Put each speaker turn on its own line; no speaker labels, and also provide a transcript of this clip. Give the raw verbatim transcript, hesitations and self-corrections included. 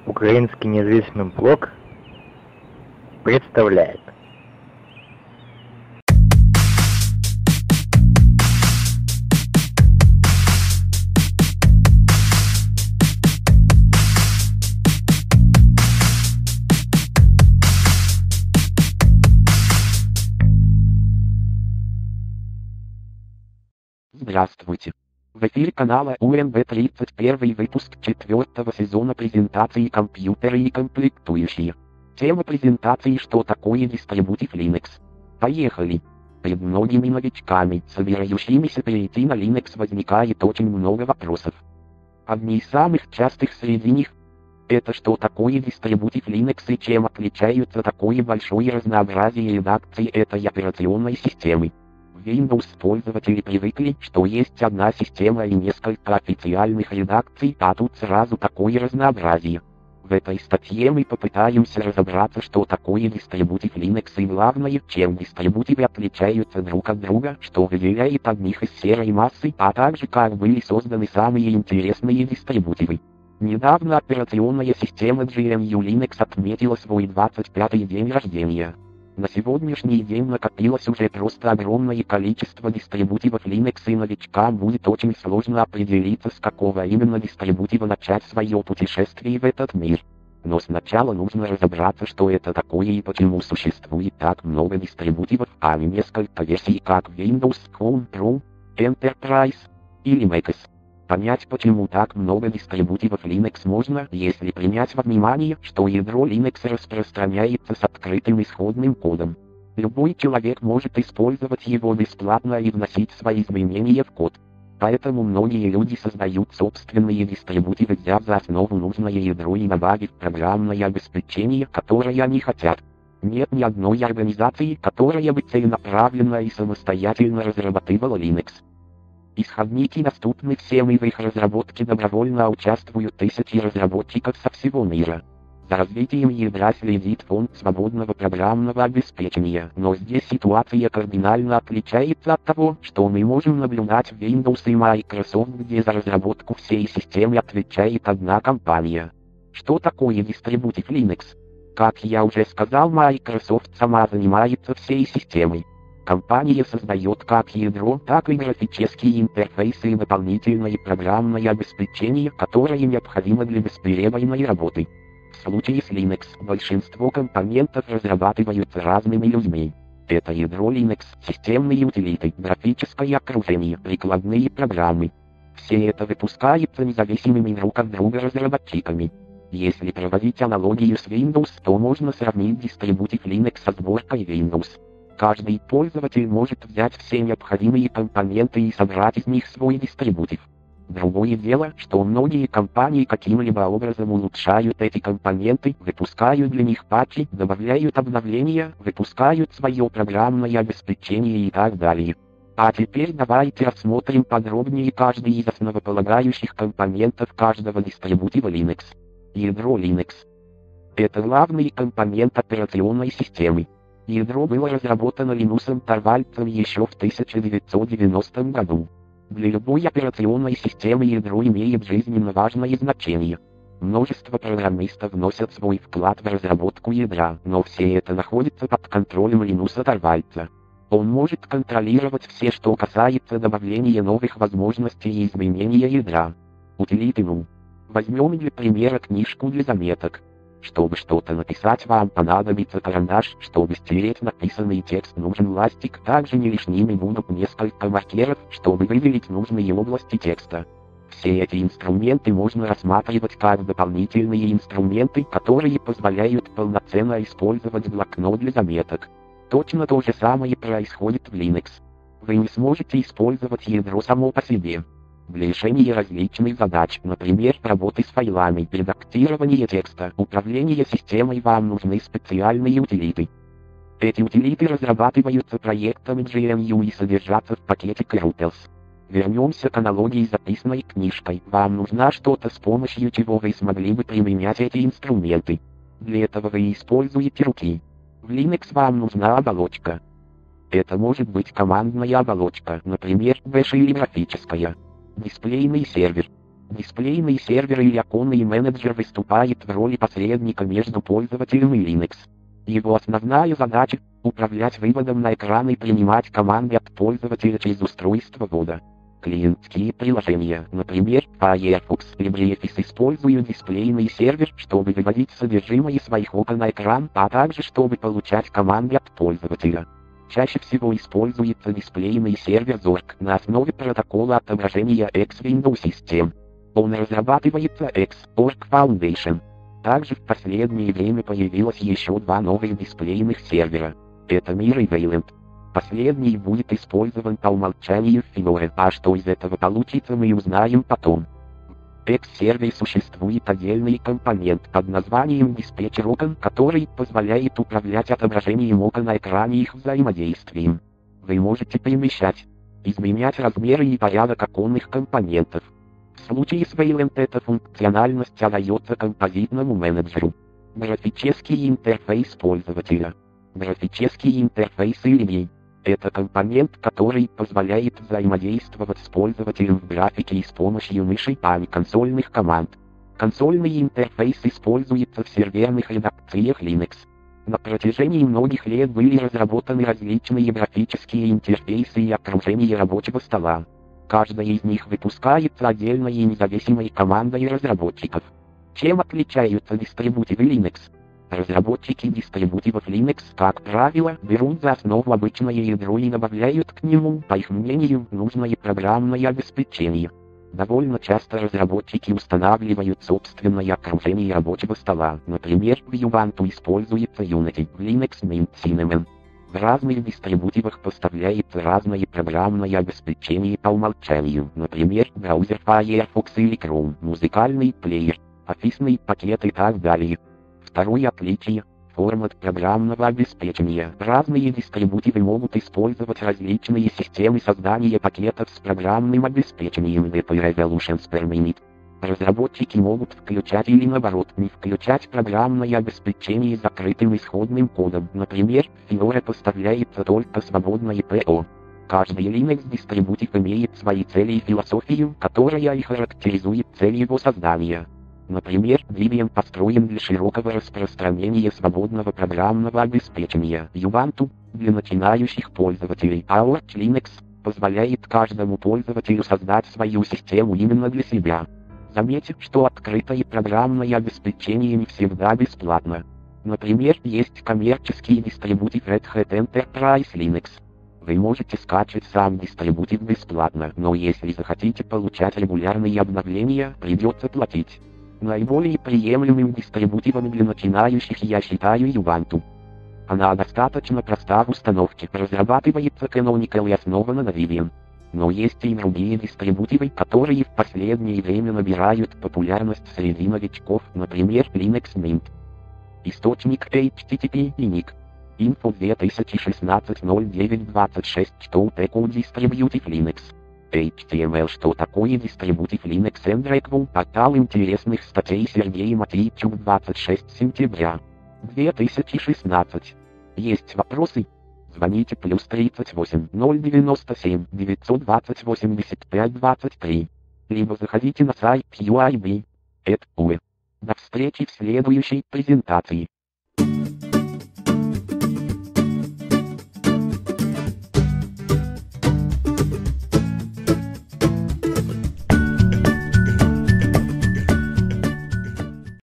Украинский независимый блог представляет.
Здравствуйте. В эфире канала У Н В тридцать первый выпуск четвертого сезона презентации «Компьютеры и комплектующие». Тема презентации «Что такое дистрибутив Linux?». Поехали! Перед многими новичками, собирающимися перейти на Linux, возникает очень много вопросов. Одни из самых частых среди них — это что такое дистрибутив Linux и чем отличаются такое большое разнообразие редакций этой операционной системы. В Windows пользователи привыкли, что есть одна система и несколько официальных редакций, а тут сразу такое разнообразие. В этой статье мы попытаемся разобраться, что такое дистрибутив Linux и главное, чем дистрибутивы отличаются друг от друга, что выделяет одних из серой массы, а также как были созданы самые интересные дистрибутивы. Недавно операционная система джи эн ю Linux отметила свой двадцать пятый день рождения. На сегодняшний день накопилось уже просто огромное количество дистрибутивов Linux, и новичкам будет очень сложно определиться, с какого именно дистрибутива начать свое путешествие в этот мир. Но сначала нужно разобраться, что это такое и почему существует так много дистрибутивов, а не несколько версий, как Windows, Home Pro, Enterprise или macOS. Понять, почему так много дистрибутивов Linux, можно, если принять во внимание, что ядро Linux распространяется с открытым исходным кодом. Любой человек может использовать его бесплатно и вносить свои изменения в код. Поэтому многие люди создают собственные дистрибутивы, взяв за основу нужное ядро и добавив программное обеспечение, которое они хотят. Нет ни одной организации, которая бы целенаправленно и самостоятельно разрабатывала Linux. Исходники доступны всем, и в их разработке добровольно участвуют тысячи разработчиков со всего мира. За развитием ядра следит Фонд свободного программного обеспечения, но здесь ситуация кардинально отличается от того, что мы можем наблюдать в Windows и Microsoft, где за разработку всей системы отвечает одна компания. Что такое дистрибутив Linux? Как я уже сказал, Microsoft сама занимается всей системой. Компания создает как ядро, так и графические интерфейсы и дополнительное программное обеспечение, которое необходимо для бесперебойной работы. В случае с Linux большинство компонентов разрабатываются разными людьми. Это ядро Linux, системные утилиты, графическое окружение, прикладные программы. Все это выпускается независимыми друг от друга разработчиками. Если проводить аналогию с Windows, то можно сравнить дистрибутив Linux со сборкой Windows. Каждый пользователь может взять все необходимые компоненты и собрать из них свой дистрибутив. Другое дело, что многие компании каким-либо образом улучшают эти компоненты, выпускают для них патчи, добавляют обновления, выпускают свое программное обеспечение и так далее. А теперь давайте рассмотрим подробнее каждый из основополагающих компонентов каждого дистрибутива Linux. Ядро Linux. Это главный компонент операционной системы. Ядро было разработано Линусом Торвальдсом еще в тысяча девятьсот девяностом году. Для любой операционной системы ядро имеет жизненно важное значение. Множество программистов вносят свой вклад в разработку ядра, но все это находится под контролем Линуса Торвальдса. Он может контролировать все, что касается добавления новых возможностей и изменения ядра. Утилиты ну. Возьмем для примера книжку для заметок. Чтобы что-то написать, вам понадобится карандаш, чтобы стереть написанный текст нужен ластик, также не лишними будут несколько маркеров, чтобы выделить нужные области текста. Все эти инструменты можно рассматривать как дополнительные инструменты, которые позволяют полноценно использовать блокнот для заметок. Точно то же самое происходит в Linux. Вы не сможете использовать ядро само по себе. Для решения различных задач, например, работы с файлами, редактирования текста, управления системой, вам нужны специальные утилиты. Эти утилиты разрабатываются проектом джи эн ю и содержатся в пакете Krutels. Вернемся к аналогии с записной книжкой. Вам нужно что-то, с помощью чего вы смогли бы применять эти инструменты. Для этого вы используете руки. В Linux вам нужна оболочка. Это может быть командная оболочка, например, бэш или графическая. Дисплейный сервер. Дисплейный сервер или оконный менеджер выступает в роли посредника между пользователем и Linux. Его основная задача — управлять выводом на экран и принимать команды от пользователя через устройство ввода. Клиентские приложения, например, Firefox, LibreOffice, используют дисплейный сервер, чтобы выводить содержимое своих окон на экран, а также чтобы получать команды от пользователя. Чаще всего используется дисплейный сервер зорк на основе протокола отображения X-Window System. Он разрабатывается X-Org Foundation. Также в последнее время появилось еще два новых дисплейных сервера. Это Mir и Wayland. Последний будет использован по умолчанию в Fedora, а что из этого получится, мы узнаем потом. В X-сервере существует отдельный компонент под названием диспетчер окон, который позволяет управлять отображением окон на экране и их взаимодействием. Вы можете перемещать, изменять размеры и порядок оконных компонентов. В случае с Wayland эта функциональность отдается композитному менеджеру. Графический интерфейс пользователя. Графический интерфейс или это компонент, который позволяет взаимодействовать с пользователем в графике и с помощью мыши, а не консольных команд. Консольный интерфейс используется в серверных редакциях Linux. На протяжении многих лет были разработаны различные графические интерфейсы и окружения рабочего стола. Каждая из них выпускается отдельной и независимой командой разработчиков. Чем отличаются дистрибутивы Linux? Разработчики дистрибутивов Linux, как правило, берут за основу обычное ядро и добавляют к нему, по их мнению, нужное программное обеспечение. Довольно часто разработчики устанавливают собственное окружение рабочего стола. Например, в Ubuntu используется Unity, в Linux Mint Cinnamon. В разных дистрибутивах поставляется разное программное обеспечение по умолчанию. Например, браузер Firefox или Chrome, музыкальный плеер, офисный пакет и так далее. Второе отличие — формат программного обеспечения. Разные дистрибутивы могут использовать различные системы создания пакетов с программным обеспечением ди пи Revolutions per minute. Разработчики могут включать или наоборот не включать программное обеспечение с закрытым исходным кодом. Например, в Fedora поставляется только свободное пи о. Каждый Linux-дистрибутив имеет свои цели и философию, которая и характеризует цель его создания. Например, Debian построен для широкого распространения свободного программного обеспечения. Ubuntu — для начинающих пользователей, а Arch Linux позволяет каждому пользователю создать свою систему именно для себя. Заметьте, что открытое программное обеспечение не всегда бесплатно. Например, есть коммерческий дистрибутив Red Hat Enterprise Linux. Вы можете скачать сам дистрибутив бесплатно, но если захотите получать регулярные обновления, придется платить. Наиболее приемлемым дистрибутивом для начинающих я считаю Ubuntu. Она достаточно проста в установке, разрабатывается Canonical и основана на Debian. Но есть и другие дистрибутивы, которые в последнее время набирают популярность среди новичков, например, Linux Mint. Источник эйч ти ти пи и ник. Info две тысячи шестнадцать ноль девять двадцать шесть. Что такое дистрибутив Linux? эйч ти эм эл. Что такое дистрибутив Linux and Requiem? Портал интересных статей Сергей Матвейчук, двадцать шестого сентября две тысячи шестнадцатого. Есть вопросы? Звоните плюс тридцать восемь ноль девяносто семь девятьсот двадцать восемьдесят пять двадцать три. Либо заходите на сайт ю ай би точка ай ти. До встречи в следующей презентации.